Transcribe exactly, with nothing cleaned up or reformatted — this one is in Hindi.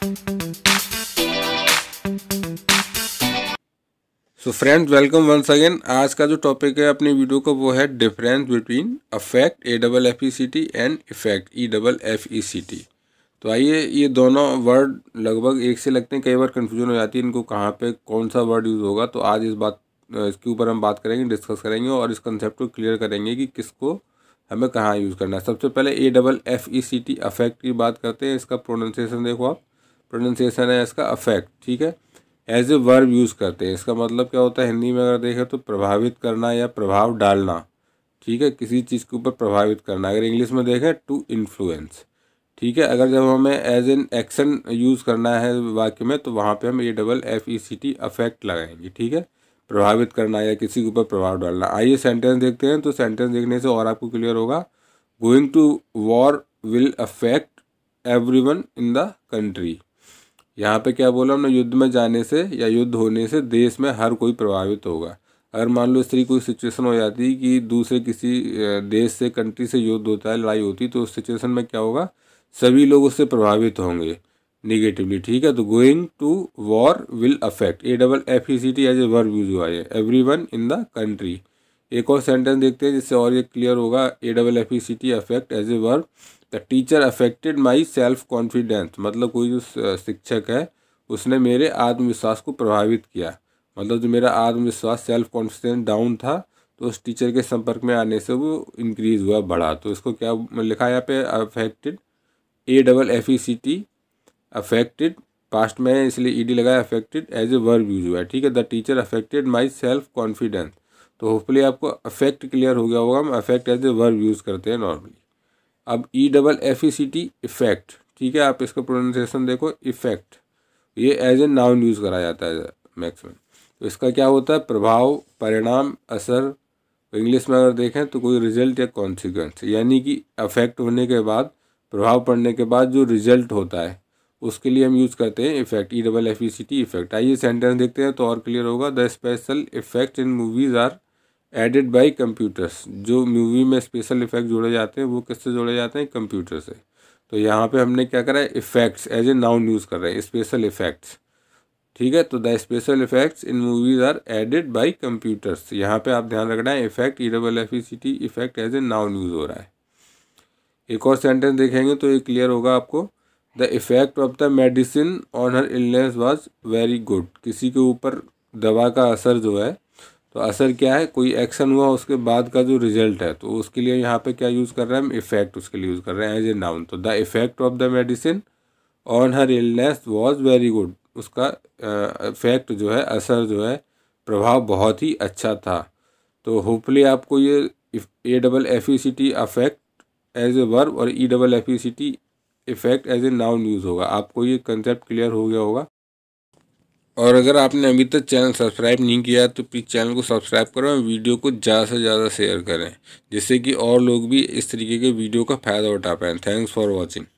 सो फ्रेंड्स, वेलकम वंस अगेन। आज का जो टॉपिक है अपनी वीडियो का वो है difference between affect A double F E C T and effect E double F E C T. तो आइए, ये दोनों वर्ड लगभग एक से लगते हैं, कई बार कन्फ्यूजन हो जाती है इनको कहाँ पे कौन सा वर्ड यूज़ होगा। तो आज इस बात इसके ऊपर हम बात करेंगे, डिस्कस करेंगे और इस कंसेप्ट को क्लियर करेंगे कि किसको हमें कहाँ यूज़ करना है। सबसे पहले A double F E C T affect की बात करते हैं। इसका प्रोनाउंसिएशन देखो आप, प्रोनाउंसिएशन है इसका अफेक्ट, ठीक है। एज ए वर्ब यूज़ करते हैं। इसका मतलब क्या होता है हिंदी में अगर देखें तो प्रभावित करना या प्रभाव डालना, ठीक है, किसी चीज़ के ऊपर प्रभावित करना। अगर इंग्लिश में देखें टू इन्फ्लुएंस, ठीक है। अगर जब हमें एज एन एक्शन यूज़ करना है वाक्य में तो वहाँ पे हम A double F E C T affect लगाएंगे, ठीक है, प्रभावित करना या किसी के ऊपर प्रभाव डालना। आइए सेंटेंस देखते हैं। तो सेंटेंस देखने से और आपको क्लियर होगा। Going to war will affect everyone in the country. यहाँ पे क्या बोला हमने, युद्ध में जाने से या युद्ध होने से देश में हर कोई प्रभावित होगा। अगर मान लो इस तरीके कोई सिचुएशन हो जाती है कि दूसरे किसी देश से, कंट्री से युद्ध होता है, लड़ाई होती है, तो उस सिचुएशन में क्या होगा, सभी लोग उससे प्रभावित होंगे निगेटिवली, ठीक है। तो going to war will affect A double F E C T as a verb use हुआ है, एवरीवन इन द कंट्री। एक और सेंटेंस देखते हैं जिससे और ये क्लियर होगा। A double F E C T affect as a verb the teacher affected my self confidence. मतलब कोई जो शिक्षक है उसने मेरे आत्मविश्वास को प्रभावित किया। मतलब जो मेरा आत्मविश्वास, सेल्फ कॉन्फिडेंस डाउन था, तो उस टीचर के संपर्क में आने से वो इंक्रीज हुआ, बढ़ा। तो इसको क्या लिखा है यहाँ पे, affected, A double F E C T affected, past में है इसलिए ई डी लगाया, affected as a verb use हुआ है, ठीक है। The teacher affected my self confidence. तो होपफुली आपको अफेक्ट क्लियर हो गया होगा। हम affect as a verb use करते हैं नॉर्मली। अब E double F E C T effect, ठीक है, आप इसका प्रोनाउंसिएशन देखो, इफेक्ट, ये एज ए नाउन यूज़ करा जाता है मैक्सिमम। तो इसका क्या होता है, प्रभाव, परिणाम, असर। इंग्लिश में अगर देखें तो कोई रिजल्ट या कॉन्सिक्वेंस, यानी कि अफेक्ट होने के बाद, प्रभाव पड़ने के बाद जो रिजल्ट होता है उसके लिए हम यूज़ करते हैं effect, E double F E C T effect. आइए सेंटेंस देखते हैं तो और क्लियर होगा। The special effect in movies are added by computers. जो मूवी में स्पेशल इफेक्ट जोड़े जाते हैं वो किससे जोड़े जाते हैं, कंप्यूटर से। तो यहाँ पे हमने क्या करा है, effects as a noun use कर रहे हैं, स्पेशल इफेक्ट्स, ठीक है। तो the special effects in movies are added by computers. यहाँ पे आप ध्यान रखना है, effect E double F E C T effect as a noun use हो रहा है। एक और सेंटेंस देखेंगे तो ये क्लियर होगा आपको। The effect of the medicine on her illness was very good. किसी के ऊपर दवा का असर जो है, तो असर क्या है, कोई एक्शन हुआ उसके बाद का जो रिजल्ट है, तो उसके लिए यहाँ पे क्या यूज़ कर रहे हैं हम, इफेक्ट उसके लिए यूज़ कर रहे हैं एज ए नाउन। तो the effect of the medicine on her illness was very good. उसका इफेक्ट जो है, असर जो है, प्रभाव बहुत ही अच्छा था। तो होपफुली आपको ये A double F E C T affect as a verb और E double F E C T effect as a noun use होगा। आपको ये कंसेप्ट क्लियर हो गया होगा। और अगर आपने अभी तक चैनल सब्सक्राइब नहीं किया तो प्लीज़ चैनल को सब्सक्राइब करें और वीडियो को ज़्यादा से ज़्यादा शेयर करें, जिससे कि और लोग भी इस तरीके के वीडियो का फ़ायदा उठा पाएँ। Thanks for watching.